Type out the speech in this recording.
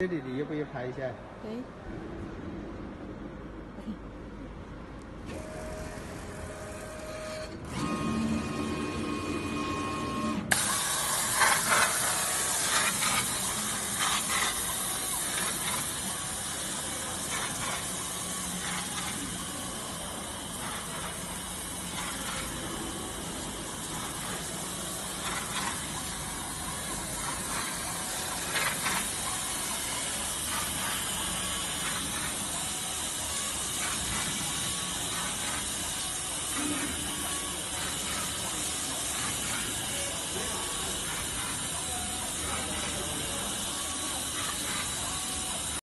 这里你要不要拍一下？ 可以。